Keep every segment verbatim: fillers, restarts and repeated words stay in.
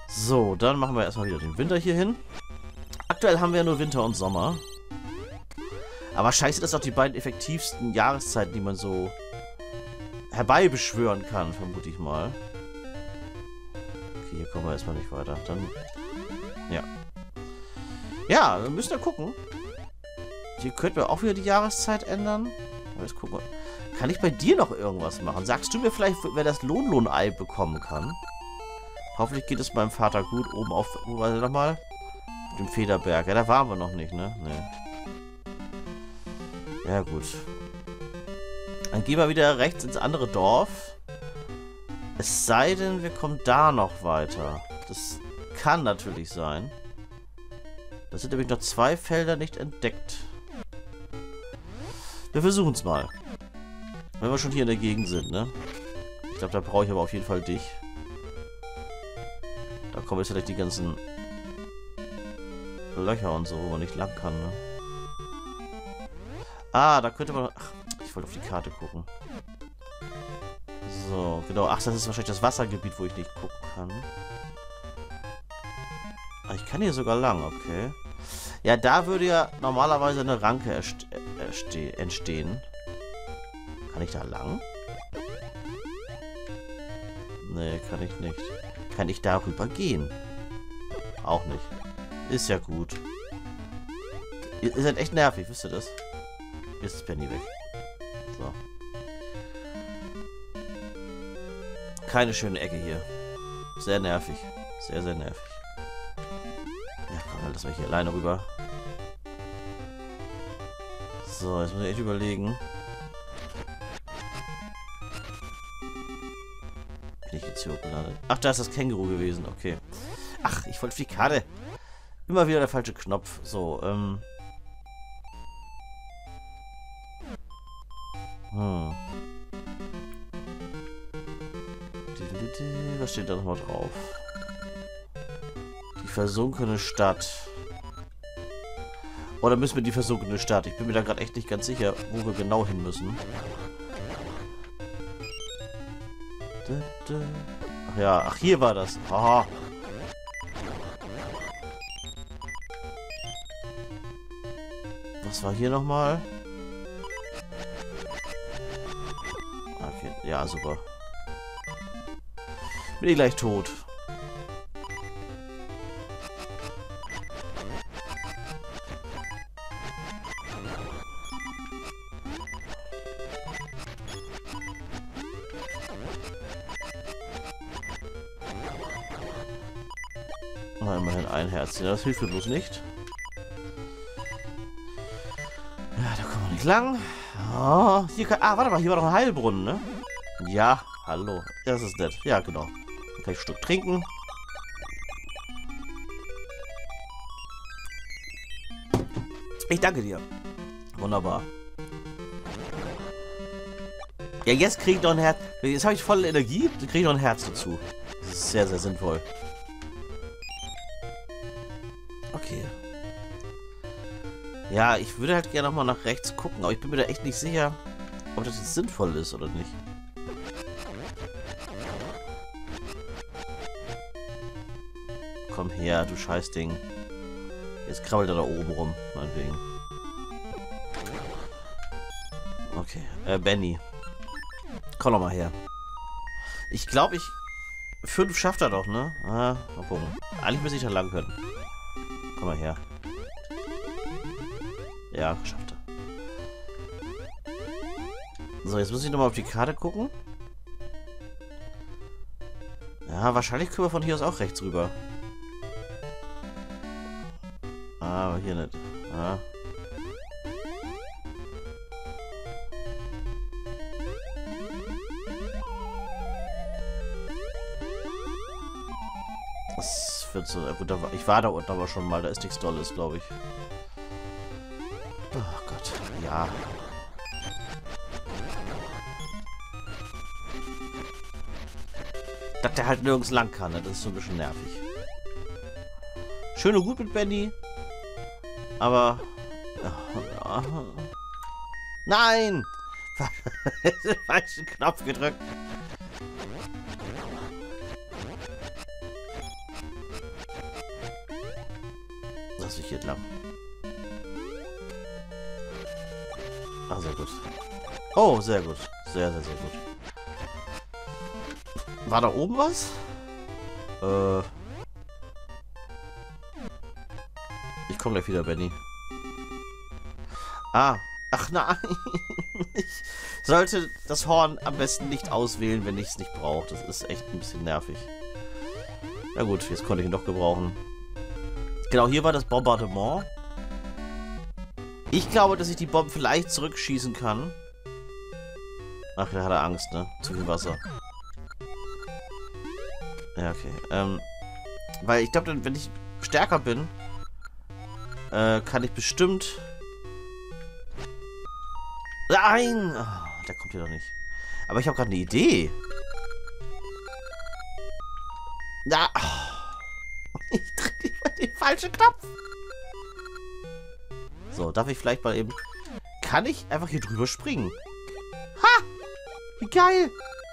So, dann machen wir erstmal wieder den Winter hier hin. Aktuell haben wir ja nur Winter und Sommer. Aber scheiße, das sind doch die beiden effektivsten Jahreszeiten, die man so herbeibeschwören kann, vermute ich mal. Okay, hier kommen wir erstmal nicht weiter. Dann, ja. Ja, wir müssen ja gucken. Hier könnten wir auch wieder die Jahreszeit ändern. Jetzt gucken wir. Kann ich bei dir noch irgendwas machen? Sagst du mir vielleicht, wer das Lohnlohn-Ei bekommen kann? Hoffentlich geht es meinem Vater gut. Oben auf, wo war der nochmal? Mit dem Federberg. Ja, da waren wir noch nicht, ne? Nee. Ja, gut. Dann gehen wir wieder rechts ins andere Dorf. Es sei denn, wir kommen da noch weiter. Das kann natürlich sein. Da sind nämlich noch zwei Felder nicht entdeckt. Wir versuchen es mal. Wenn wir schon hier in der Gegend sind, ne? Ich glaube, da brauche ich aber auf jeden Fall dich. Da kommen jetzt vielleicht die ganzen Löcher und so, wo man nicht lang kann, ne? Ah, da könnte man... Ach, ich wollte auf die Karte gucken. So, genau. Ach, das ist wahrscheinlich das Wassergebiet, wo ich nicht gucken kann. Ah, ich kann hier sogar lang, okay. Ja, da würde ja normalerweise eine Ranke entstehen. Kann ich da lang? Nee, kann ich nicht. Kann ich darüber gehen? Auch nicht. Ist ja gut. Ihr, ihr seid echt nervig, wisst ihr das? Jetzt ist Penny weg. So. Keine schöne Ecke hier. Sehr nervig. Sehr, sehr nervig. Ja, komm, dann lass mich hier alleine rüber. So, jetzt muss ich echt überlegen. Bin ich jetzt hier hochgeladen? Ach, da ist das Känguru gewesen. Okay. Ach, ich wollte auf die Karte. Immer wieder der falsche Knopf. So, ähm... Hm. Was steht da nochmal drauf? Die versunkene Stadt. Oder müssen wir die versunkene Stadt? Ich bin mir da gerade echt nicht ganz sicher, wo wir genau hin müssen. Ach ja, ach hier war das. Aha. Was war hier nochmal? Okay, ja, super. Bin ich gleich tot. Na, immerhin ein Herz. Das hilft mir bloß nicht. Ja, da kommen wir nicht lang. Oh, hier kann, ah, warte mal, hier war doch ein Heilbrunnen, ne? Ja, hallo. Das ist nett. Ja, genau. Dann kann ich ein Stück trinken. Ich danke dir. Wunderbar. Ja, jetzt kriege ich noch ein Herz. Jetzt habe ich volle Energie, dann kriege ich noch ein Herz dazu. Das ist sehr, sehr sinnvoll. Okay. Ja, ich würde halt gerne nochmal nach rechts gucken, aber ich bin mir da echt nicht sicher, ob das jetzt sinnvoll ist oder nicht. Komm her, du Scheißding. Jetzt krabbelt er da oben rum, meinetwegen. Okay, äh, Benny. Komm doch mal her. Ich glaube, ich... Fünf schafft er doch, ne? Ah, mal gucken. Eigentlich müsste ich da lang können. Komm mal her. Ja, schafft er. So, jetzt muss ich nochmal auf die Karte gucken. Ja, wahrscheinlich können wir von hier aus auch rechts rüber. Ah, aber hier nicht. Ah. Das wird so... Gut, da war, ich war da unten aber schon mal. Da ist nichts Dolles, glaube ich. Oh Gott. Ja. Dass der halt nirgends lang kann, ne? Das ist so ein bisschen nervig. Schön und gut mit Benny. Aber... Ja. Nein! Den falschen Knopf gedrückt. lasse ich hier entlang. Ah, sehr gut. Oh, sehr gut. Sehr, sehr, sehr gut. War da oben was? Äh. Ich komme gleich wieder, Benny. Ah. Ach nein. Ich sollte das Horn am besten nicht auswählen, wenn ich es nicht brauche. Das ist echt ein bisschen nervig. Na gut, jetzt konnte ich ihn doch gebrauchen. Genau, hier war das Bombardement. Ich glaube, dass ich die Bomben vielleicht zurückschießen kann. Ach, da hat er Angst, ne? Zu viel Wasser. Ja, okay. Ähm, weil ich glaube, wenn ich stärker bin, äh, kann ich bestimmt... Nein! Oh, der kommt hier doch nicht. Aber ich habe gerade eine Idee. Na, oh. Ich drehe den falschen Knopf. So, darf ich vielleicht mal eben... Kann ich einfach hier drüber springen? Ha! Wie geil!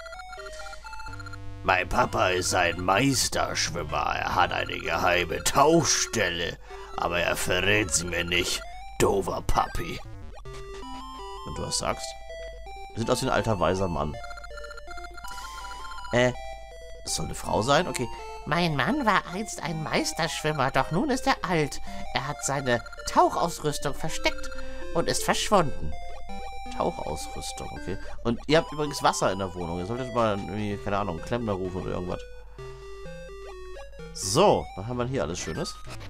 Mein Papa ist ein Meisterschwimmer. Er hat eine geheime Tauchstelle. Aber er verrät sie mir nicht. Dover Papi. Wenn du das sagst. Wir sind aus wie ein alter, weiser Mann. Äh, es soll eine Frau sein? Okay. Mein Mann war einst ein Meisterschwimmer, doch nun ist er alt. Er hat seine Tauchausrüstung versteckt und ist verschwunden. Tauchausrüstung, okay. Und ihr habt übrigens Wasser in der Wohnung. Ihr solltet mal irgendwie, keine Ahnung, einen Klempner rufen oder irgendwas. So, dann haben wir hier alles Schönes.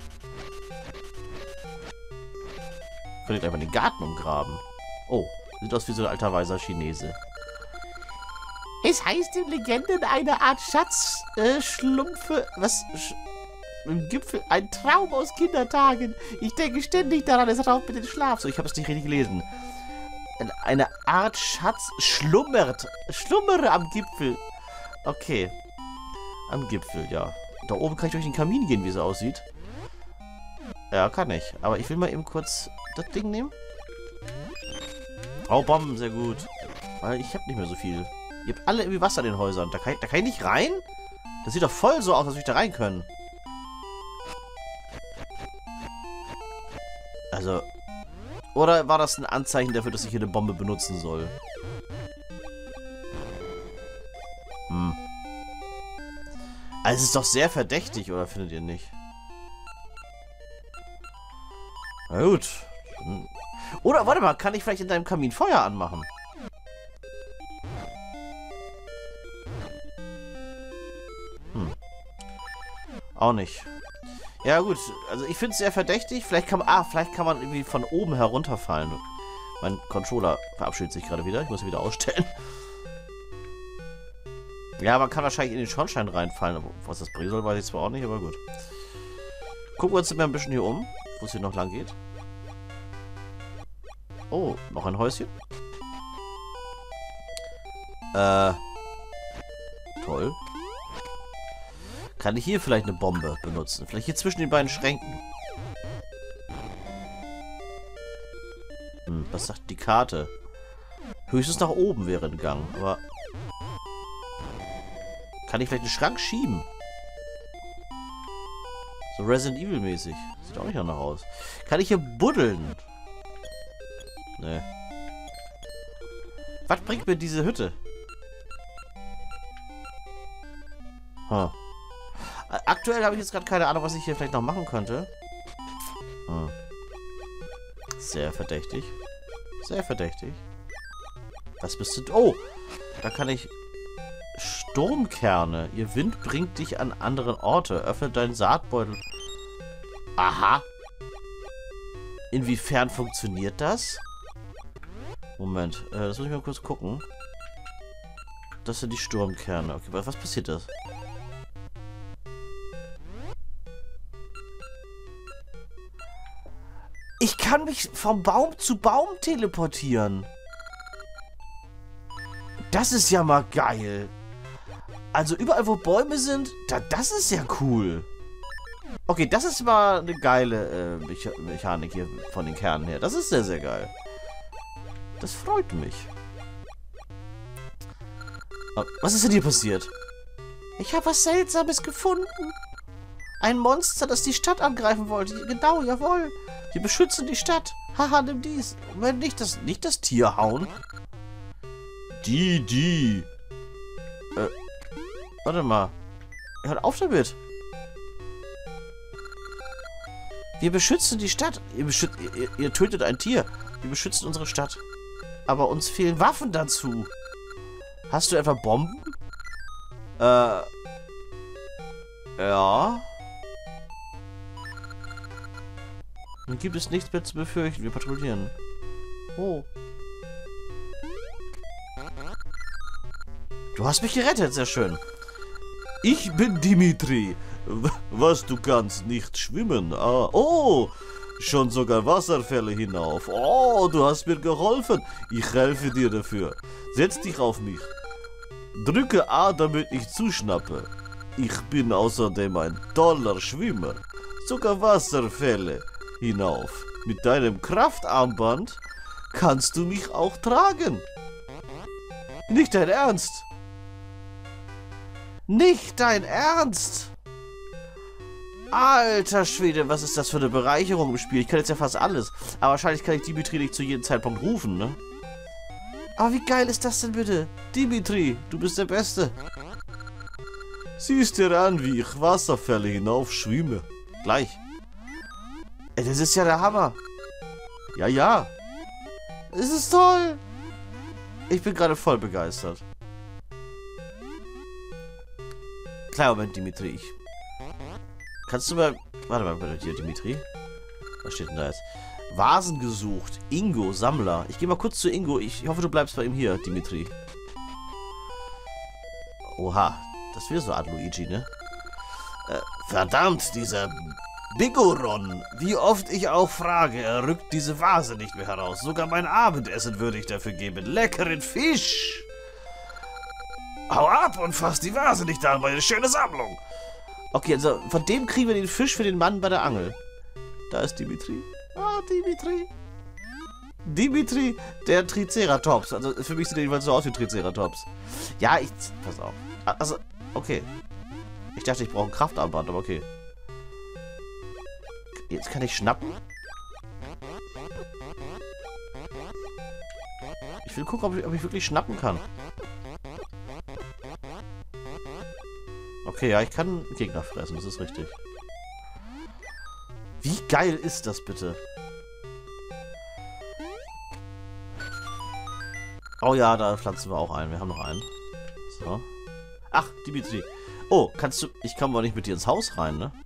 Könnt ihr einfach den Garten umgraben. Oh, sieht aus wie so ein alter weiser Chinese. Es heißt in Legenden eine Art Schatz, äh, Schlumpfe, was, Sch im Gipfel, ein Traum aus Kindertagen. Ich denke ständig daran, es raubt mir den Schlaf. So, ich habe es nicht richtig gelesen. Eine Art Schatz schlummert, schlummere am Gipfel. Okay. Am Gipfel, ja. Da oben kann ich durch den Kamin gehen, wie es aussieht. Ja, kann ich. Aber ich will mal eben kurz das Ding nehmen. Oh, Bomben, sehr gut. Weil ich habe nicht mehr so viel. Ihr habt alle irgendwie Wasser in den Häusern. Da kann, ich, da kann ich nicht rein? Das sieht doch voll so aus, als würde ich da rein können. Also... Oder war das ein Anzeichen dafür, dass ich hier eine Bombe benutzen soll? Hm. Also es ist doch sehr verdächtig, oder findet ihr nicht? Na gut. Oder, warte mal, kann ich vielleicht in deinem Kamin Feuer anmachen? Hm. Auch nicht. Ja gut, also ich finde es sehr verdächtig. Vielleicht kann man, ah, vielleicht kann man irgendwie von oben herunterfallen. Mein Controller verabschiedet sich gerade wieder. Ich muss ihn wieder ausstellen. Ja, man kann wahrscheinlich in den Schornstein reinfallen. Was das bringen soll, weiß ich zwar auch nicht, aber gut. Gucken wir uns mal ein bisschen hier um, wo es hier noch lang geht. Oh, noch ein Häuschen. Äh. Toll. Kann ich hier vielleicht eine Bombe benutzen? Vielleicht hier zwischen den beiden Schränken. Hm, was sagt die Karte? Höchstens nach oben wäre ein Gang, aber... Kann ich vielleicht einen Schrank schieben? So Resident Evil mäßig. Sieht auch nicht danach aus. Kann ich hier buddeln? Nee. Was bringt mir diese Hütte? Huh. Aktuell habe ich jetzt gerade keine Ahnung, was ich hier vielleicht noch machen könnte. Hm. Sehr verdächtig. Sehr verdächtig. Was bist du... Oh! Da kann ich... Sturmkerne. Ihr Wind bringt dich an andere Orte. Öffne deinen Saatbeutel. Aha. Inwiefern funktioniert das? Moment. Äh, das muss ich mal kurz gucken. Das sind die Sturmkerne. Okay, was passiert das? Ich kann mich vom Baum zu Baum teleportieren. Das ist ja mal geil. Also überall, wo Bäume sind, da, das ist ja cool. Okay, das ist mal eine geile äh, Mecha Mechanik hier von den Kernen her. Das ist sehr, sehr geil. Das freut mich. Oh, was ist denn hier passiert? Ich habe was Seltsames gefunden. Ein Monster, das die Stadt angreifen wollte. Genau, jawohl. Wir beschützen die Stadt. Haha, nimm dies. Moment, nicht das, nicht das Tier hauen. Die, die. Äh, warte mal. Hört auf damit. Wir beschützen die Stadt. Ihr, beschützt, ihr, ihr tötet ein Tier. Wir beschützen unsere Stadt. Aber uns fehlen Waffen dazu. Hast du etwa Bomben? Äh. Ja. Dann gibt es nichts mehr zu befürchten. Wir patrouillieren. Oh. Du hast mich gerettet. Sehr schön. Ich bin Dimitri. Was, du kannst nicht schwimmen? Ah, oh, schon sogar Wasserfälle hinauf. Oh, du hast mir geholfen. Ich helfe dir dafür. Setz dich auf mich. Drücke A, damit ich zuschnappe. Ich bin außerdem ein toller Schwimmer. Sogar Wasserfälle hinauf. Mit deinem Kraftarmband kannst du mich auch tragen. Nicht dein Ernst? Nicht dein Ernst? Alter Schwede, was ist das für eine Bereicherung im Spiel? Ich kann jetzt ja fast alles. Aber wahrscheinlich kann ich Dimitri nicht zu jedem Zeitpunkt rufen, ne? Aber wie geil ist das denn bitte? Dimitri, du bist der Beste. Siehst dir an, wie ich Wasserfälle hinauf schwimme. Gleich. Ey, das ist ja der Hammer. Ja, ja. Es ist toll. Ich bin gerade voll begeistert. Klar, Moment, Dimitri. Ich Kannst du mal... Warte mal, bitte hier, Dimitri. Was steht denn da jetzt? Vasen gesucht. Ingo, Sammler. Ich gehe mal kurz zu Ingo. Ich hoffe, du bleibst bei ihm hier, Dimitri. Oha. Das ist wieder so Art Luigi, ne? Äh, verdammt, dieser Bigoron. Wie oft ich auch frage, er rückt diese Vase nicht mehr heraus. Sogar mein Abendessen würde ich dafür geben. Leckeren Fisch. Hau ab und fass die Vase nicht an, meine schöne Sammlung. Okay, also von dem kriegen wir den Fisch für den Mann bei der Angel. Da ist Dimitri. Ah, Dimitri. Dimitri, der Triceratops. Also für mich sieht der jedenfalls so aus wie Triceratops. Ja, ich... Pass auf. Also, okay. Ich dachte, ich brauche ein Kraftarmband, aber okay. Jetzt kann ich schnappen. Ich will gucken, ob ich, ob ich wirklich schnappen kann. Okay, ja, ich kann Gegner fressen, das ist richtig. Wie geil ist das bitte? Oh ja, da pflanzen wir auch ein. Wir haben noch einen. So. Ach, Dimitri. Oh, kannst du... Ich kann aber nicht mit dir ins Haus rein, ne?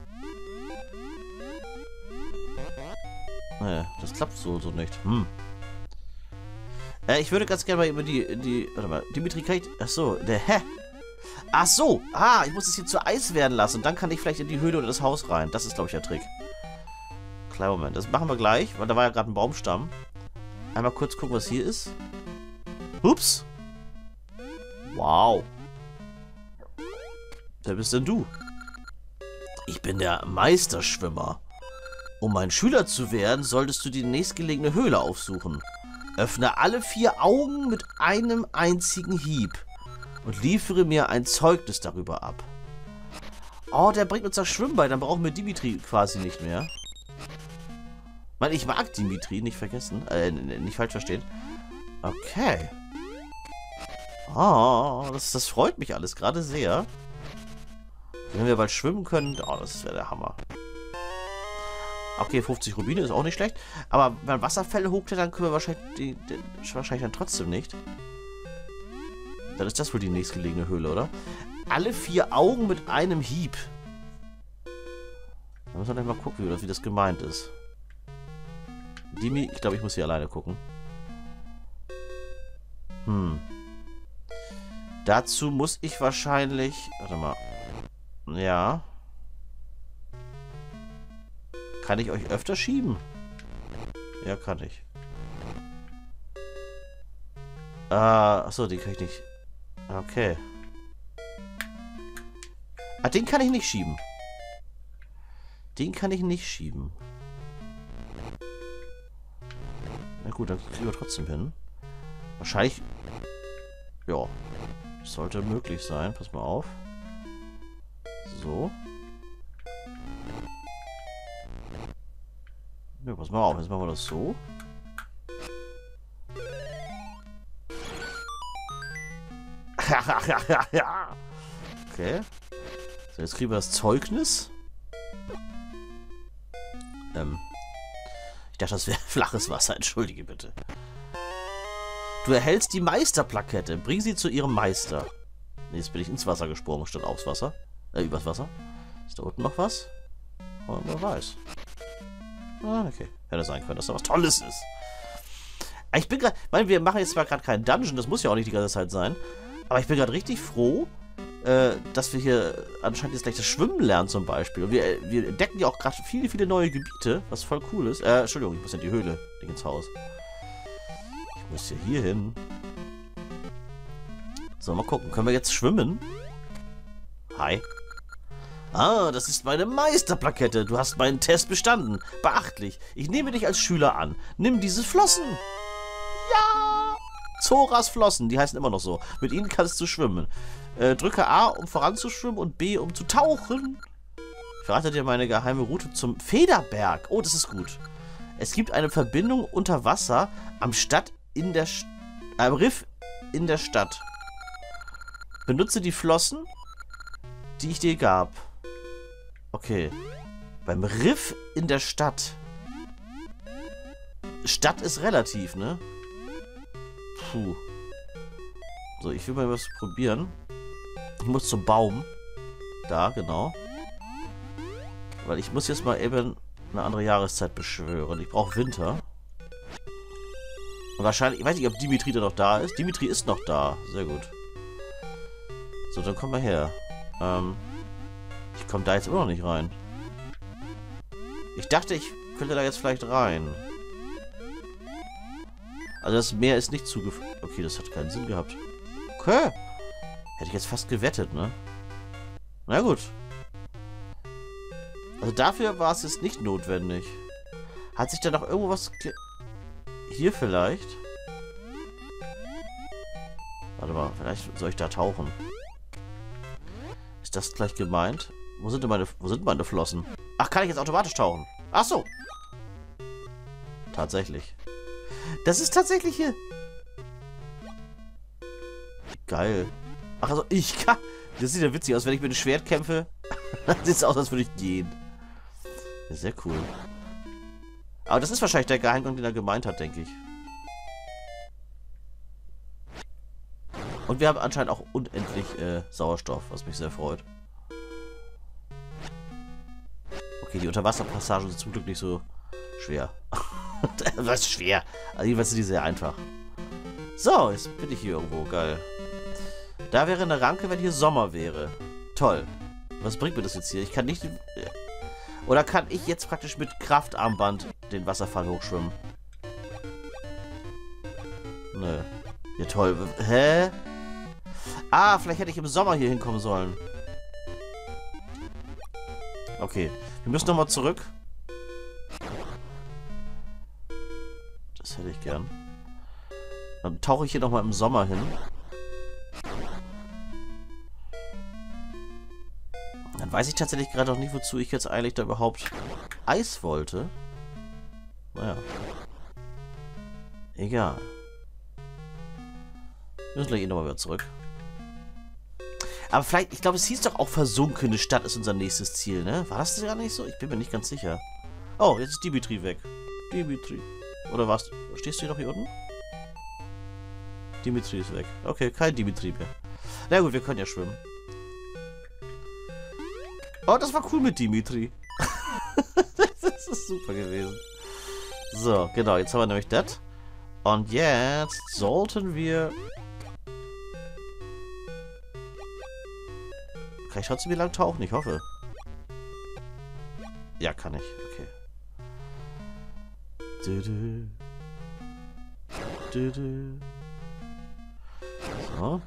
Nee, das klappt so, so nicht. Hm. Äh, ich würde ganz gerne mal über die... die warte mal. Dimitri, kann ich... Ach so, der... Hä? Ach so. Ah, ich muss es hier zu Eis werden lassen. Und dann kann ich vielleicht in die Höhle oder das Haus rein. Das ist, glaube ich, der Trick. Kleiner Moment. Das machen wir gleich, weil da war ja gerade ein Baumstamm. Einmal kurz gucken, was hier ist. Ups. Wow. Wer bist denn du? Ich bin der Meisterschwimmer. Um mein Schüler zu werden, solltest du die nächstgelegene Höhle aufsuchen. Öffne alle vier Augen mit einem einzigen Hieb. Und liefere mir ein Zeugnis darüber ab. Oh, der bringt uns das Schwimmen bei. Dann brauchen wir Dimitri quasi nicht mehr. Ich meine, ich mag Dimitri, nicht vergessen. Äh, nicht falsch verstehen. Okay. Oh, das, das freut mich alles gerade sehr. Wenn wir bald schwimmen können, oh, das wäre der Hammer. Okay, fünfzig Rubine ist auch nicht schlecht. Aber wenn Wasserfälle hochklettern, können wir wahrscheinlich, die, die, wahrscheinlich dann trotzdem nicht. Dann ist das wohl die nächstgelegene Höhle, oder? Alle vier Augen mit einem Hieb. Da müssen wir gleich mal gucken, wie das, wie das gemeint ist. Dimi, ich glaube, ich muss hier alleine gucken. Hm. Dazu muss ich wahrscheinlich... Warte mal. Ja. Kann ich euch öfter schieben? Ja, kann ich. Äh, achso, den kann ich nicht... Okay. Ah, den kann ich nicht schieben. Den kann ich nicht schieben. Na gut, dann kriegen wir trotzdem hin. Wahrscheinlich... Ja. Sollte möglich sein. Pass mal auf. So. Ja, pass mal auf, jetzt machen wir das so. Okay. So, jetzt kriegen wir das Zeugnis. Ähm. Ich dachte, das wäre flaches Wasser. Entschuldige bitte. Du erhältst die Meisterplakette. Bring sie zu ihrem Meister. Nee, jetzt bin ich ins Wasser gesprungen, statt aufs Wasser. Äh, übers Wasser. Ist da unten noch was? Oh, wer weiß. Ah, okay. Hätte sein können, dass da was Tolles ist. Ich bin gerade... Ich meine, wir machen jetzt zwar gerade keinen Dungeon, das muss ja auch nicht die ganze Zeit sein. Aber ich bin gerade richtig froh, äh, dass wir hier anscheinend jetzt gleich das Schwimmen lernen zum Beispiel. Und wir, wir entdecken ja auch gerade viele, viele neue Gebiete, was voll cool ist. Äh, Entschuldigung, ich muss in die Höhle, nicht ins Haus. Ich muss ja hier hin. So, mal gucken. Können wir jetzt schwimmen? Hi. Ah, das ist meine Meisterplakette. Du hast meinen Test bestanden. Beachtlich. Ich nehme dich als Schüler an. Nimm diese Flossen. Ja! Zoras Flossen, die heißen immer noch so. Mit ihnen kannst du schwimmen. Äh, drücke A, um voranzuschwimmen und B, um zu tauchen. Ich verrate dir meine geheime Route zum Federberg. Oh, das ist gut. Es gibt eine Verbindung unter Wasser am Stadt in der St äh, am Riff in der Stadt. Benutze die Flossen, die ich dir gab. Okay. Beim Riff in der Stadt. Stadt ist relativ, ne? Puh. So, ich will mal was probieren. Ich muss zum Baum. Da, genau. Weil ich muss jetzt mal eben eine andere Jahreszeit beschwören. Ich brauche Winter. Und wahrscheinlich, ich weiß nicht, ob Dimitri da noch da ist. Dimitri ist noch da. Sehr gut. So, dann komm mal her. Ähm, ich komme da jetzt immer noch nicht rein. Ich dachte, ich könnte da jetzt vielleicht rein. Also das Meer ist nicht zugefroren. Okay, das hat keinen Sinn gehabt. Okay. Hätte ich jetzt fast gewettet, ne? Na gut. Also dafür war es jetzt nicht notwendig. Hat sich da noch irgendwo was... Ge Hier vielleicht? Warte mal, vielleicht soll ich da tauchen. Ist das gleich gemeint? Wo sind denn meine, wo sind meine Flossen? Ach, kann ich jetzt automatisch tauchen? Ach so. Tatsächlich. Das ist tatsächlich hier. Geil. Ach, also ich kann... Das sieht ja witzig aus, wenn ich mit dem Schwert kämpfe. Sieht es aus, als würde ich gehen. Sehr cool. Aber das ist wahrscheinlich der Geheimgang, den er gemeint hat, denke ich. Und wir haben anscheinend auch unendlich äh, Sauerstoff, was mich sehr freut. Okay, die Unterwasserpassagen sind zum Glück nicht so schwer. Was schwer? Also jedenfalls sind die sehr einfach. So, jetzt bin ich hier irgendwo. Geil. Da wäre eine Ranke, wenn hier Sommer wäre. Toll. Was bringt mir das jetzt hier? Ich kann nicht... Oder kann ich jetzt praktisch mit Kraftarmband den Wasserfall hochschwimmen? Nö. Ja, toll. Hä? Ah, vielleicht hätte ich im Sommer hier hinkommen sollen. Okay. Wir müssen nochmal zurück. Das hätte ich gern. Dann tauche ich hier nochmal im Sommer hin. Dann weiß ich tatsächlich gerade noch nicht, wozu ich jetzt eigentlich da überhaupt Eis wollte. Naja. Egal. Wir müssen gleich eh nochmal wieder zurück. Aber vielleicht, ich glaube, es hieß doch auch versunkene Stadt ist unser nächstes Ziel, ne? War das gar nicht so? Ich bin mir nicht ganz sicher. Oh, jetzt ist Dimitri weg. Dimitri. Oder was? Stehst du noch hier unten? Dimitri ist weg. Okay, kein Dimitri mehr. Na gut, wir können ja schwimmen. Oh, das war cool mit Dimitri. Das ist super gewesen. So, genau, jetzt haben wir nämlich das. Und jetzt sollten wir... Kann ich trotzdem wie lang tauchen? Ich hoffe. Ja, kann ich. Okay. Du, du. Du, du. So.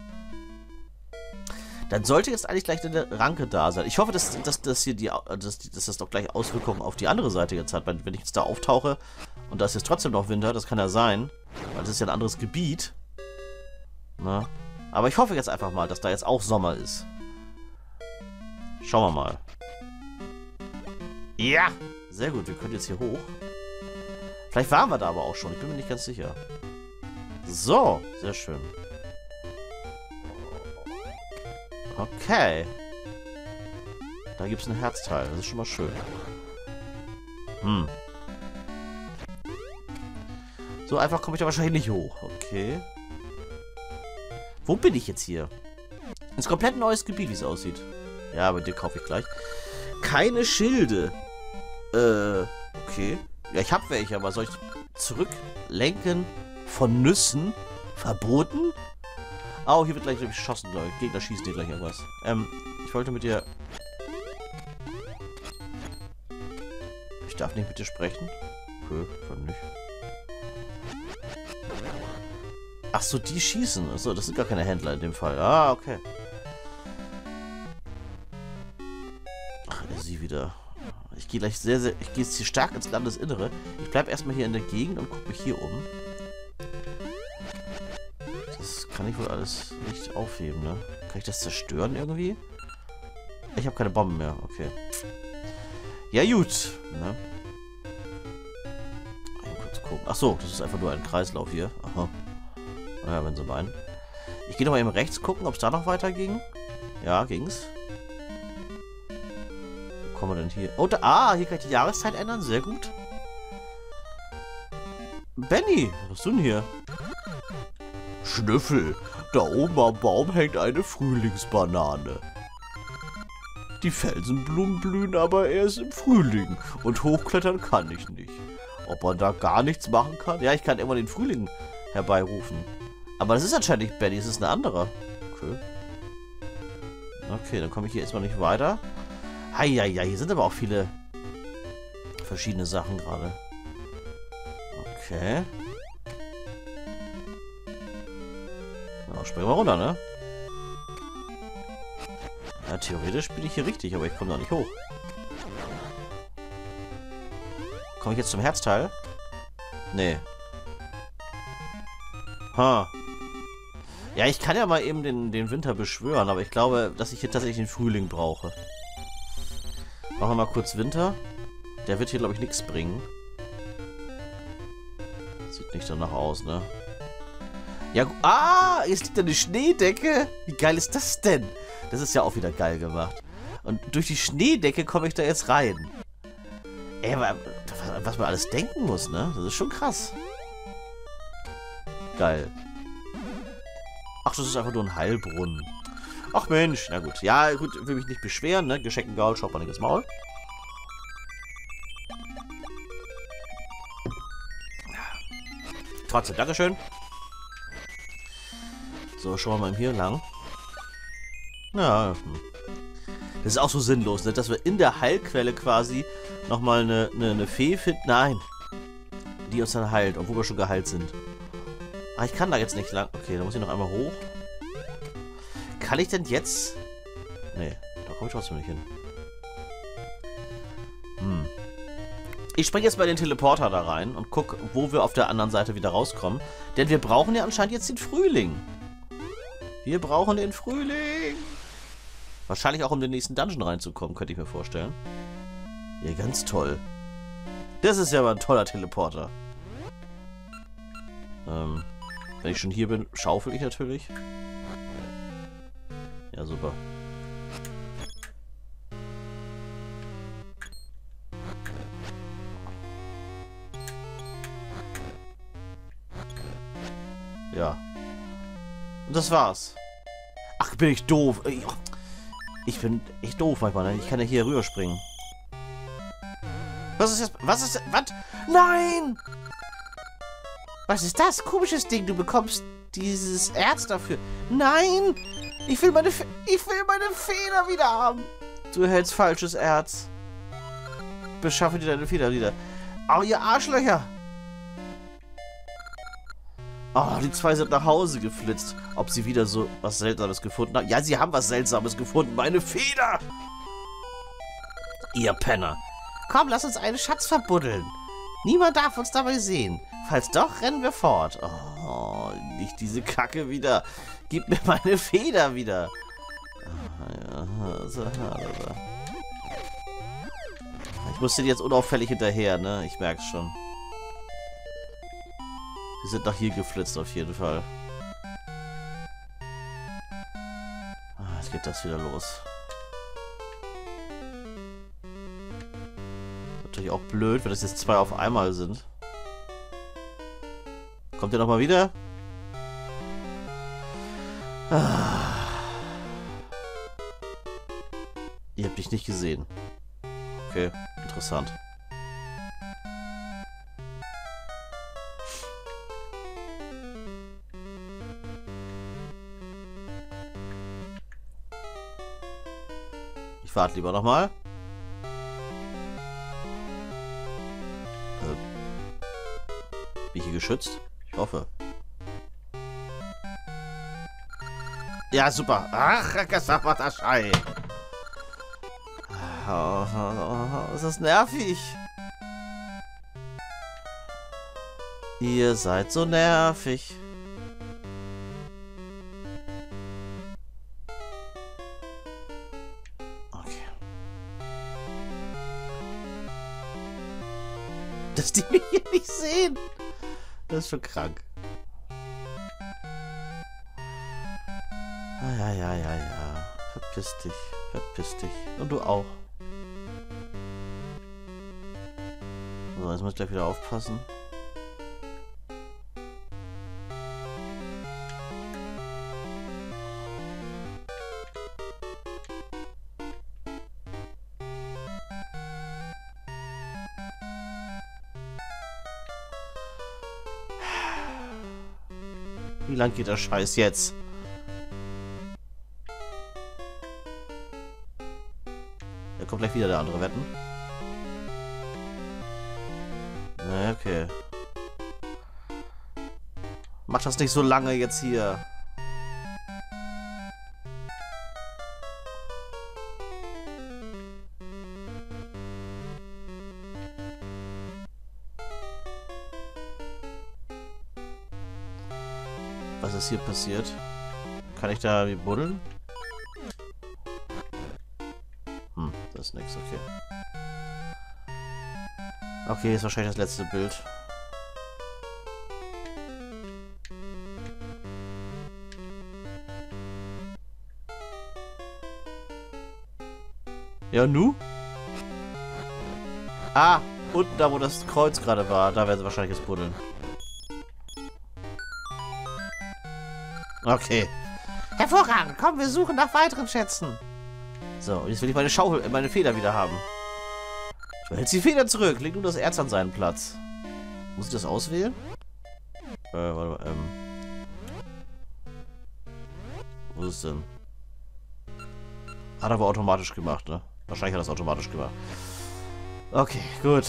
Dann sollte jetzt eigentlich gleich eine Ranke da sein. Ich hoffe, dass, dass, dass, hier die, dass, dass das doch gleich Auswirkungen auf die andere Seite jetzt hat. Wenn ich jetzt da auftauche und da ist jetzt trotzdem noch Winter, das kann ja sein. Weil das ist ja ein anderes Gebiet. Na? Aber ich hoffe jetzt einfach mal, dass da jetzt auch Sommer ist. Schauen wir mal. Ja! Sehr gut, wir können jetzt hier hoch. Vielleicht waren wir da aber auch schon. Ich bin mir nicht ganz sicher. So, sehr schön. Okay. Da gibt es ein Herzteil. Das ist schon mal schön. Hm. So einfach komme ich da wahrscheinlich nicht hoch. Okay. Wo bin ich jetzt hier? Ein komplett neues Gebiet, wie es aussieht. Ja, aber den kaufe ich gleich. Keine Schilde. Äh, okay. Ja, ich habe welche, aber soll ich zurücklenken von Nüssen? Verboten? Oh, hier wird gleich geschossen, glaube ich. Gegner schießen dir gleich irgendwas. Ähm, ich wollte mit dir... Ich darf nicht mit dir sprechen? Okay, kann nicht. Ach so, die schießen. Achso, das sind gar keine Händler in dem Fall. Ah, okay. Ach, sie wieder. Ich gehe gleich sehr, sehr... Ich gehe jetzt hier stark ins Landesinnere. Ich bleibe erstmal hier in der Gegend und gucke mich hier um. Das kann ich wohl alles nicht aufheben, ne? Kann ich das zerstören irgendwie? Ich habe keine Bomben mehr. Okay. Ja, gut. Ne? Mal kurz gucken. Ach so, das ist einfach nur ein Kreislauf hier. Aha. Naja, wenn sie meinen. Ich gehe noch mal eben rechts gucken, ob es da noch weiter ging. Ja, ging's. Wo kommen wir denn hier? Oh, da, ah, hier kann ich die Jahreszeit ändern. Sehr gut. Benny, was bist du denn hier? Schnüffel, da oben am Baum hängt eine Frühlingsbanane. Die Felsenblumen blühen aber erst im Frühling und hochklettern kann ich nicht. Ob man da gar nichts machen kann? Ja, ich kann immer den Frühling herbeirufen. Aber das ist anscheinend nicht Benny, es ist eine andere. Okay. Okay, dann komme ich hier erstmal nicht weiter. Heieiei, hier sind aber auch viele verschiedene Sachen gerade. Okay. Na, springen wir runter, ne? Ja, theoretisch bin ich hier richtig, aber ich komme da nicht hoch. Komme ich jetzt zum Herzteil? Nee. Ha. Ja, ich kann ja mal eben den, den Winter beschwören, aber ich glaube, dass ich hier tatsächlich den Frühling brauche. Machen wir mal kurz Winter. Der wird hier, glaube ich, nichts bringen. Sieht nicht danach aus, ne? Ja, ah, jetzt liegt da eine Schneedecke. Wie geil ist das denn? Das ist ja auch wieder geil gemacht. Und durch die Schneedecke komme ich da jetzt rein. Ey, aber was man alles denken muss, ne? Das ist schon krass. Geil. Ach, das ist einfach nur ein Heilbrunnen. Ach Mensch, na gut. Ja, gut, will mich nicht beschweren, ne? Geschenkten Gaul, schaut man nicht ins Maul. Trotzdem, Dankeschön. So, schauen wir mal hier lang. Ja, das ist auch so sinnlos, ne? Dass wir in der Heilquelle quasi nochmal eine, eine, eine Fee finden. Nein. Die uns dann heilt, obwohl wir schon geheilt sind. Ah, ich kann da jetzt nicht lang. Okay, da muss ich noch einmal hoch. Kann ich denn jetzt... Nee, da komme ich trotzdem nicht hin. Hm. Ich springe jetzt mal den Teleporter da rein und gucke, wo wir auf der anderen Seite wieder rauskommen. Denn wir brauchen ja anscheinend jetzt den Frühling. Wir brauchen den Frühling. Wahrscheinlich auch, um den nächsten Dungeon reinzukommen, könnte ich mir vorstellen. Ja, ganz toll. Das ist ja aber ein toller Teleporter. Ähm, wenn ich schon hier bin, schaufel ich natürlich. Ja, super. Ja. Und das war's. Ach, bin ich doof. Ich bin echt doof manchmal, ne? Ich kann ja hier rüber springen. Was ist das? Was ist das? Was? Nein! Was ist das? Komisches Ding. Du bekommst dieses Erz dafür. Nein! Ich will meine Fe ich will meine Feder wieder haben. Du erhältst falsches Erz. Beschaffe dir deine Feder wieder. Oh, ihr Arschlöcher! Oh, die zwei sind nach Hause geflitzt. Ob sie wieder so was Seltsames gefunden haben? Ja, sie haben was Seltsames gefunden. Meine Feder! Ihr Penner. Komm, lass uns einen Schatz verbuddeln. Niemand darf uns dabei sehen. Falls doch, rennen wir fort. Oh, nicht diese Kacke wieder. Gib mir meine Feder wieder. Ich Ich muss denen jetzt unauffällig hinterher, ne? Ich merk's schon. Die sind nach hier geflitzt auf jeden Fall. Ah, jetzt geht das wieder los. Natürlich auch blöd, wenn das jetzt zwei auf einmal sind. Kommt ihr noch mal wieder? Ah. Ihr habt dich nicht gesehen. Okay, interessant. Ich warte lieber noch mal. Äh, bin ich hier geschützt? Ich hoffe. Ja, super. Ach, Kasapataschei. Oh, oh, oh, ist das nervig. Ihr seid so nervig. Okay. Dass die mich hier nicht sehen. Das ist schon krank. Ah, ja, ja, ja, ja. Verpiss dich. Verpiss dich. Und du auch. So, jetzt muss ich gleich wieder aufpassen. Wie lang geht der Scheiß jetzt? Da kommt gleich wieder der andere Wetten. Na, okay. Mach das nicht so lange jetzt hier. Was ist hier passiert? Kann ich da wie buddeln? Hm, das ist nix, okay. Okay, ist wahrscheinlich das letzte Bild. Ja, nu? Ah, unten da, wo das Kreuz gerade war, da werden sie wahrscheinlich jetzt buddeln. Okay. Hervorragend. Komm, wir suchen nach weiteren Schätzen. So, und jetzt will ich meine Schaufel, meine Feder wieder haben. Du hältst die Feder zurück. Leg nur das Erz an seinen Platz. Muss ich das auswählen? Äh, warte mal, ähm. Wo ist es denn? Hat aber automatisch gemacht, ne? Wahrscheinlich hat er das automatisch gemacht. Okay, gut.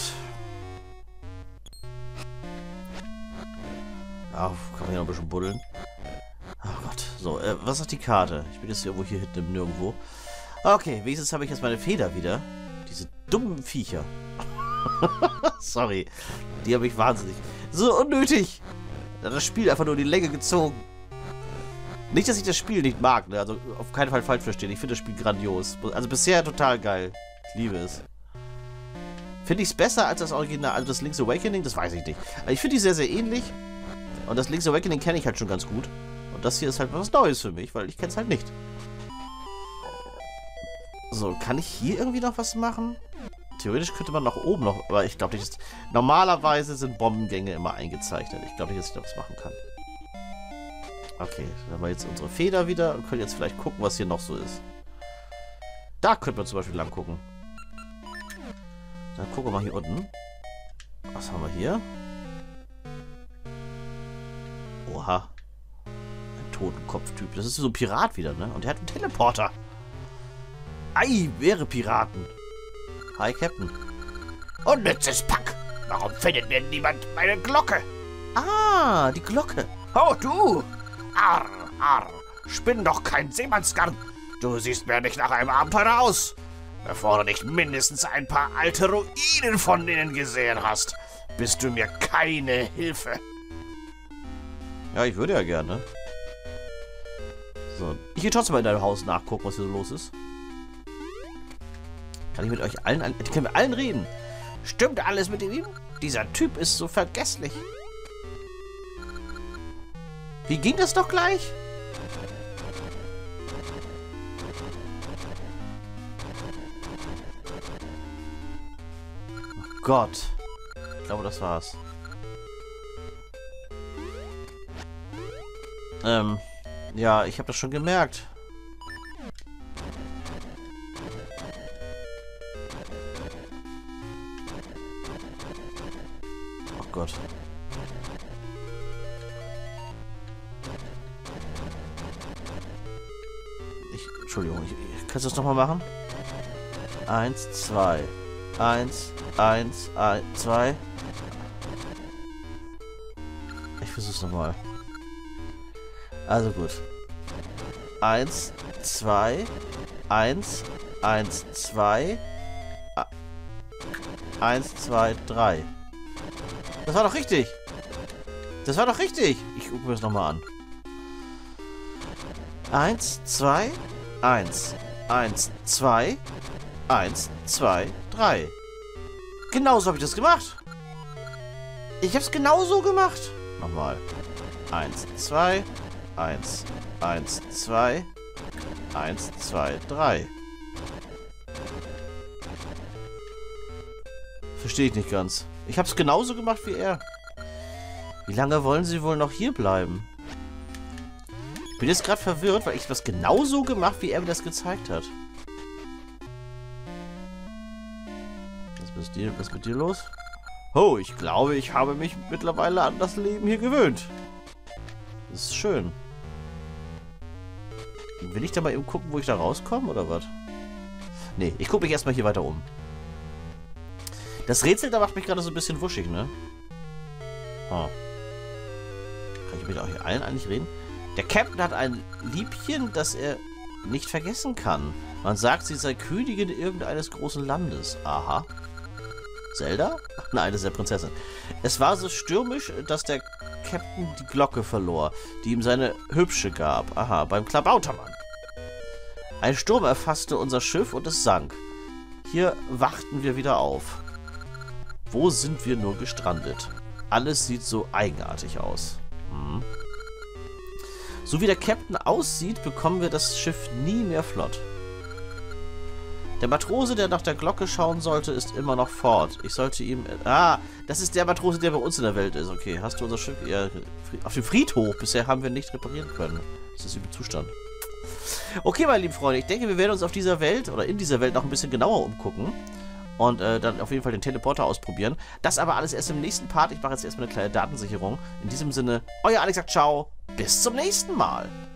Ja, kann man hier noch ein bisschen buddeln. Oh Gott. So, äh, was sagt die Karte? Ich bin jetzt irgendwo hier hinten im Nirgendwo. Okay, wenigstens habe ich jetzt meine Feder wieder. Diese dummen Viecher. Sorry. Die habe ich wahnsinnig. So unnötig. Das Spiel einfach nur die Länge gezogen. Nicht, dass ich das Spiel nicht mag, ne? Also auf keinen Fall falsch verstehen. Ich finde das Spiel grandios. Also bisher total geil. Ich liebe es. Finde ich es besser als das Original, also das Link's Awakening? Das weiß ich nicht. Aber ich finde die sehr, sehr ähnlich. Und das Link's Awakening kenne ich halt schon ganz gut. Und das hier ist halt was Neues für mich, weil ich kenne es halt nicht. So, kann ich hier irgendwie noch was machen? Theoretisch könnte man nach oben noch, aber ich glaube nicht, dass... Normalerweise sind Bombengänge immer eingezeichnet. Ich glaube nicht, dass ich da was machen kann. Okay, dann haben wir jetzt unsere Feder wieder und können jetzt vielleicht gucken, was hier noch so ist. Da könnte man zum Beispiel lang gucken. Dann gucken wir mal hier unten. Was haben wir hier? Oha. Ein Totenkopftyp. Das ist so ein Pirat wieder, ne? Und der hat einen Teleporter. Ei, wäre Piraten. Hi, Captain. Unnützes Pack. Warum findet denn niemand meine Glocke? Ah, die Glocke. Oh, du. Arr, arr. Spinn doch kein Seemannsgarn. Du siehst mir nicht nach einem Abenteurer aus. Bevor du nicht mindestens ein paar alte Ruinen von denen gesehen hast, bist du mir keine Hilfe. Ja, ich würde ja gerne. So, ich gehe trotzdem mal in deinem Haus nachgucken, was hier so los ist. Kann ich mit euch allen... Können wir allen reden? Stimmt alles mit ihm? Dieser Typ ist so vergesslich. Wie ging das doch gleich? Oh Gott. Ich glaube, das war's. Ähm, ja, ich habe das schon gemerkt. Oh Gott. Ich, Entschuldigung, ich, ich, kannst du das nochmal machen? Eins, zwei. Eins, eins, ein, zwei. Ich versuch's nochmal. Also gut. Eins, zwei, eins, eins, zwei, eins, zwei, drei. Das war doch richtig. Das war doch richtig. Ich gucke mir das nochmal an. Eins, zwei, eins, eins, zwei, eins, zwei, drei. Genauso habe ich das gemacht. Ich habe es genauso gemacht. Nochmal. Eins, zwei, eins, eins, zwei, eins, zwei, drei. Verstehe ich nicht ganz. Ich habe es genauso gemacht wie er. Wie lange wollen Sie wohl noch hier bleiben? Ich bin jetzt gerade verwirrt, weil ich das genauso gemacht, wie er mir das gezeigt hat. Was ist, dir, was ist mit dir los? Oh, ich glaube, ich habe mich mittlerweile an das Leben hier gewöhnt. Das ist schön. Will ich da mal eben gucken, wo ich da rauskomme, oder was? Nee, ich gucke mich erstmal hier weiter um. Das Rätsel, da macht mich gerade so ein bisschen wuschig, ne? Oh. Kann ich mit euch allen eigentlich reden? Der Captain hat ein Liebchen, das er nicht vergessen kann. Man sagt, sie sei Königin irgendeines großen Landes. Aha. Zelda? Nein, das ist der Prinzessin. Es war so stürmisch, dass der Captain die Glocke verlor, die ihm seine Hübsche gab. Aha, beim Klabautermann. Ein Sturm erfasste unser Schiff und es sank. Hier wachten wir wieder auf. Wo sind wir nur gestrandet? Alles sieht so eigenartig aus. Hm. So wie der Captain aussieht, bekommen wir das Schiff nie mehr flott. Der Matrose, der nach der Glocke schauen sollte, ist immer noch fort. Ich sollte ihm... Ah, das ist der Matrose, der bei uns in der Welt ist. Okay, hast du unser Schiff... Ja, auf dem Friedhof. Bisher haben wir nicht reparieren können. Das ist im Zustand. Okay, meine lieben Freunde, ich denke, wir werden uns auf dieser Welt oder in dieser Welt noch ein bisschen genauer umgucken. Und äh, dann auf jeden Fall den Teleporter ausprobieren. Das aber alles erst im nächsten Part. Ich mache jetzt erstmal eine kleine Datensicherung. In diesem Sinne, euer Alex sagt ciao. Bis zum nächsten Mal.